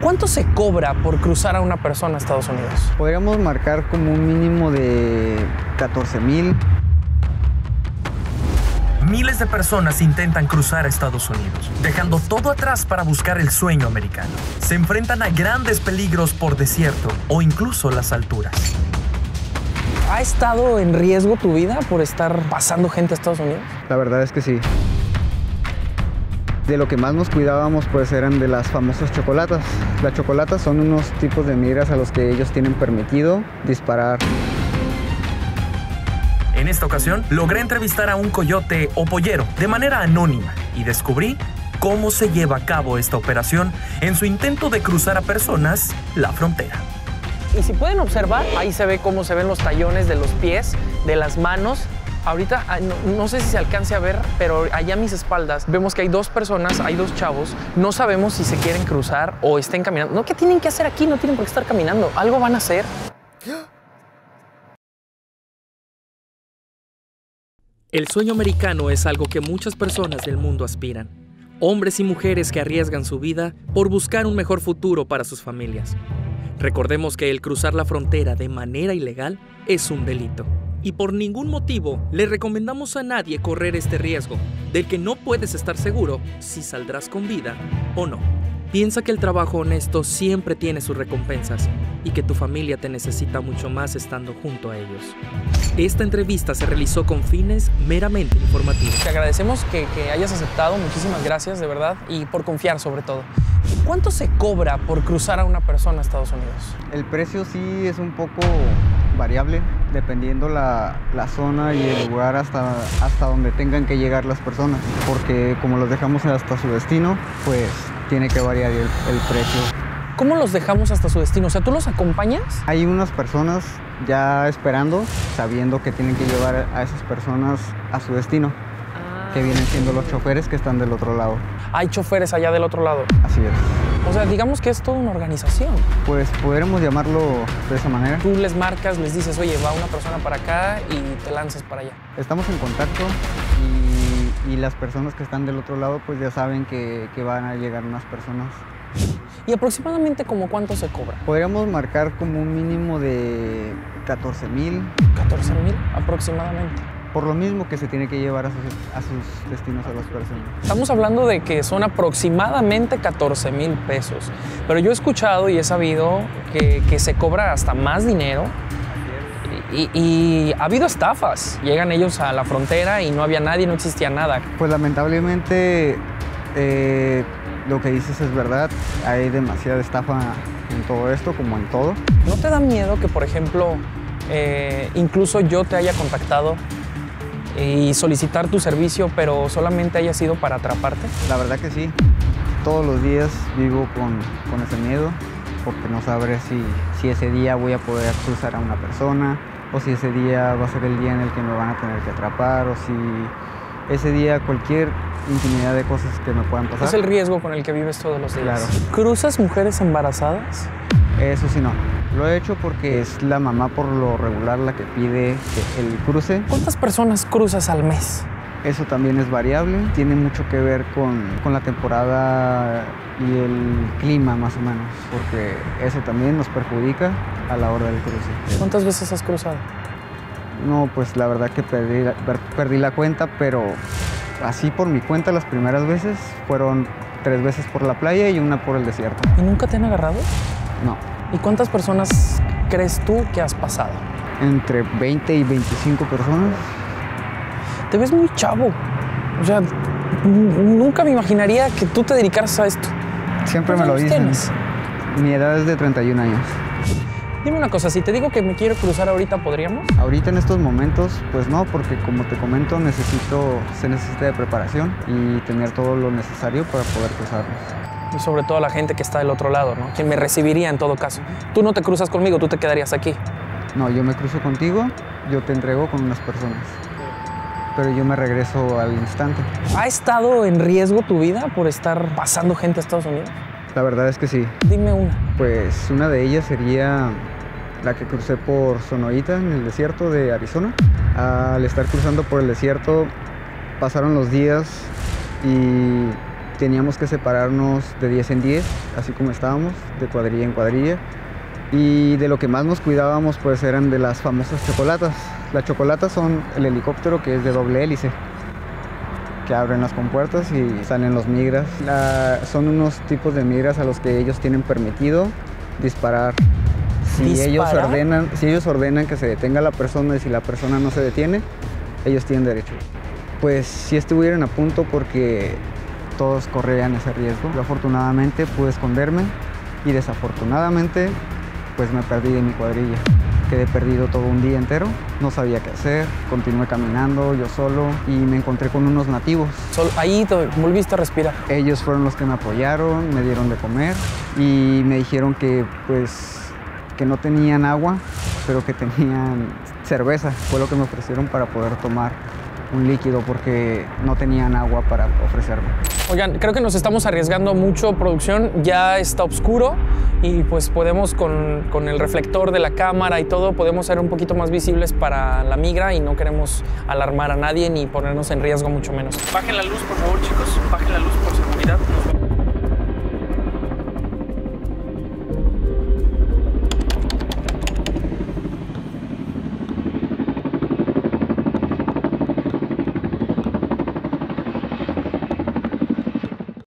¿Cuánto se cobra por cruzar a una persona a Estados Unidos? Podríamos marcar como un mínimo de 14,000. Miles de personas intentan cruzar a Estados Unidos, dejando todo atrás para buscar el sueño americano. Se enfrentan a grandes peligros por desierto o incluso las alturas. ¿Ha estado en riesgo tu vida por estar pasando gente a Estados Unidos? La verdad es que sí. De lo que más nos cuidábamos pues eran de las famosas chocolatas. Las chocolatas son unos tipos de miras a los que ellos tienen permitido disparar. En esta ocasión, logré entrevistar a un coyote o pollero de manera anónima y descubrí cómo se lleva a cabo esta operación en su intento de cruzar a personas la frontera. Y si pueden observar, ahí se ve cómo se ven los tallones de los pies, de las manos. Ahorita, no sé si se alcance a ver, pero allá a mis espaldas vemos que hay dos personas, hay dos chavos. No sabemos si se quieren cruzar o estén caminando. No, ¿qué tienen que hacer aquí? No tienen por qué estar caminando. Algo van a hacer. El sueño americano es algo que muchas personas del mundo aspiran. Hombres y mujeres que arriesgan su vida por buscar un mejor futuro para sus familias. Recordemos que el cruzar la frontera de manera ilegal es un delito. Y por ningún motivo le recomendamos a nadie correr este riesgo, del que no puedes estar seguro si saldrás con vida o no. Piensa que el trabajo honesto siempre tiene sus recompensas y que tu familia te necesita mucho más estando junto a ellos. Esta entrevista se realizó con fines meramente informativos. Te agradecemos que hayas aceptado, muchísimas gracias, de verdad, y por confiar sobre todo. ¿Cuánto se cobra por cruzar a una persona a Estados Unidos? El precio sí es un poco variable, dependiendo la zona y el lugar hasta donde tengan que llegar las personas, porque como los dejamos hasta su destino, pues tiene que variar el precio. ¿Cómo los dejamos hasta su destino? O sea, ¿tú los acompañas? Hay unas personas ya esperando, sabiendo que tienen que llevar a esas personas a su destino, que vienen siendo los choferes que están del otro lado. Hay choferes allá del otro lado. Así es. O sea, digamos que es toda una organización. Pues podremos llamarlo de esa manera. Tú les marcas, les dices, oye, va una persona para acá y te lanzas para allá. Estamos en contacto y las personas que están del otro lado pues ya saben que van a llegar unas personas. ¿Y aproximadamente como cuánto se cobra? Podríamos marcar como un mínimo de 14,000. 14,000 aproximadamente. Por lo mismo que se tiene que llevar a sus destinos a las personas. Estamos hablando de que son aproximadamente 14,000 pesos. Pero yo he escuchado y he sabido que se cobra hasta más dinero. Y ha habido estafas. Llegan ellos a la frontera y no había nadie, no existía nada. Pues lamentablemente lo que dices es verdad. Hay demasiada estafa en todo esto, como en todo. ¿No te da miedo que, por ejemplo, incluso yo te haya contactado y solicitar tu servicio, pero solamente haya sido para atraparte? La verdad que sí. Todos los días vivo con ese miedo, porque no sabré si ese día voy a poder cruzar a una persona, o si ese día va a ser el día en el que me van a tener que atrapar, o si ese día cualquier infinidad de cosas que me puedan pasar. Es el riesgo con el que vives todos los días. Claro. ¿Cruzas mujeres embarazadas? Eso sí no. Lo he hecho porque es la mamá por lo regular la que pide el cruce. ¿Cuántas personas cruzas al mes? Eso también es variable. Tiene mucho que ver con la temporada y el clima más o menos, porque eso también nos perjudica a la hora del cruce. ¿Cuántas veces has cruzado? No, pues la verdad que perdí la cuenta, pero así por mi cuenta las primeras veces fueron 3 veces por la playa y 1 por el desierto. ¿Y nunca te han agarrado? No. ¿Y cuántas personas crees tú que has pasado? Entre 20 y 25 personas. Te ves muy chavo. O sea, nunca me imaginaría que tú te dedicaras a esto. Siempre me lo dicen. ¿Tienes? Mi edad es de 31 años. Dime una cosa, si te digo que me quiero cruzar ahorita, ¿podríamos? Ahorita en estos momentos, pues no, porque como te comento, se necesita de preparación y tener todo lo necesario para poder cruzarnos. Y sobre todo la gente que está del otro lado, ¿no? Quien me recibiría en todo caso. Tú no te cruzas conmigo, tú te quedarías aquí. No, yo me cruzo contigo, yo te entrego con unas personas, pero yo me regreso al instante. ¿Ha estado en riesgo tu vida por estar pasando gente a Estados Unidos? La verdad es que sí. Dime una. Pues una de ellas sería la que crucé por Sonoita, en el desierto de Arizona. Al estar cruzando por el desierto, pasaron los días y Teníamos que separarnos de 10 en 10, así como estábamos, de cuadrilla en cuadrilla. Y de lo que más nos cuidábamos pues eran de las famosas chocolatas. Las chocolatas son el helicóptero que es de doble hélice, que abren las compuertas y salen los migras. Son unos tipos de migras a los que ellos tienen permitido disparar. Si ellos ordenan que se detenga la persona y si la persona no se detiene, ellos tienen derecho. Pues sí estuvieron a punto porque todos corrían ese riesgo. Yo afortunadamente pude esconderme y desafortunadamente pues me perdí de mi cuadrilla. Quedé perdido todo un día entero, no sabía qué hacer, continué caminando yo solo y me encontré con unos nativos. Ahí te volviste a respirar. Ellos fueron los que me apoyaron, me dieron de comer y me dijeron que pues que no tenían agua, pero que tenían cerveza. Fue lo que me ofrecieron para poder tomar un líquido porque no tenían agua para ofrecerme. Oigan, creo que nos estamos arriesgando mucho, producción. Ya está oscuro y pues podemos con el reflector de la cámara y todo, podemos ser un poquito más visibles para la migra y no queremos alarmar a nadie ni ponernos en riesgo mucho menos. Bajen la luz, por favor, chicos. Bajen la luz por seguridad. Nos vemos.